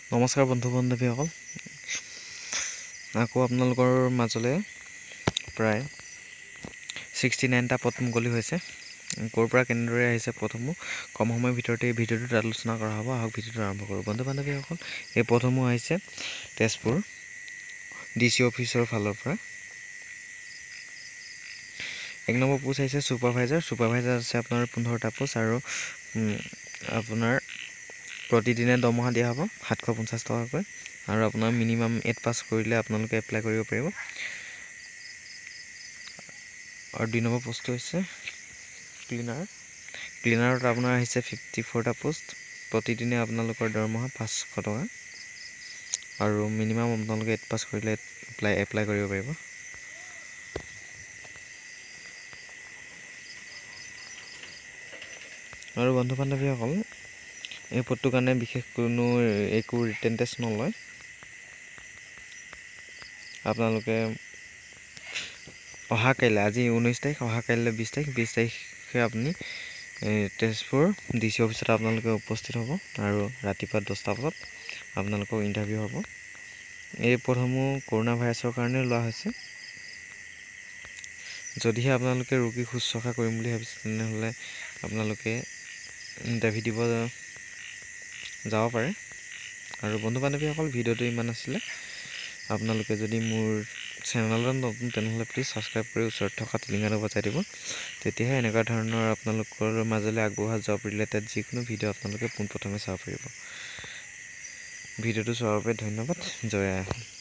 নমস্কাৰ বন্ধু বান্ধৱীসকল, আকৌ আপোনালোকৰ মাজলৈ প্ৰায় 69টা পথ মুকলি হৈছে। ক'ৰ পৰা কেনেদৰে আহিছে পথসমূহ কম সময়ৰ ভিতৰতে এই ভিডিঅ'টোত আলোচনা কৰা হ'ব। আহক ভিডিঅ'টো আৰম্ভ কৰোঁ। বন্ধু বান্ধৱীসকল, এই পথসমূহ আহিছে তেজপুৰ DC অফিচৰ ফালৰ পৰা। 1 নম্বৰ পোষ্ট আহিছে ছুপাৰভাইজাৰ আছে আপোনাৰ 15টা পোষ্ট, আৰু আপোনাৰ প্ৰতিদিনে দৰমহা দিয়া হ'ব 750 টকাকৈ, আৰু আপোনাৰ মিনিমাম 8 পাছ কৰিলে আপোনালোকে এপ্লাই কৰিব পাৰিব। আৰু 2 নম্বৰ পোষ্টটো হৈছে ক্লিনাৰত আপোনাৰ আহিছে 54টা পোষ্ট, প্ৰতিদিনে আপোনালোকৰ দৰমহা 500 টকা, আৰু মিনিমাম আপোনালোকে 8 পাছ কৰিলে এপ্লাই কৰিব পাৰিব। আৰু বন্ধু বান্ধৱীসকল, এই পদটোৰ কাৰণে বিশেষ কোনো একো ৰিটেন টেষ্ট নলয়। আপোনালোকে অহা কাইলৈ, আজি 19 তাৰিখ, অহা কাইলৈ 20 তাৰিখে আপুনি তেজপুৰ DC অফিচত আপোনালোকে উপস্থিত হ'ব, আৰু ৰাতিপুৱা 10টা বজাত আপোনালোকৰ ইণ্টাৰভিউ হ'ব। এই পদসমূহ কৰোণা ভাইৰাছৰ কাৰণে লোৱা হৈছে। যদিহে আপোনালোকে ৰোগী শুশ্ৰূষা কৰিম বুলি ভাবিছে, তেনেহ'লে আপোনালোকে ইণ্টাৰভিউ দিব যাব পাৰে। আৰু বন্ধু বান্ধৱীসকল, ভিডিঅ'টো ইমান আছিলে। আপোনালোকে যদি মোৰ চেনেলত নতুন, তেনেহ'লে প্লিজ ছাবস্ক্ৰাইব কৰি ওচৰত থকা টিলিঙাটো বজাই দিব। তেতিয়াহে এনেকুৱা ধৰণৰ আপোনালোকৰ মাজলৈ আগবঢ়োৱা জব ৰিলেটেড যিকোনো ভিডিঅ' আপোনালোকে পোনপ্ৰথমে চাব পাৰিব। ভিডিঅ'টো চোৱাৰ বাবে ধন্যবাদ। জয় আই অসম।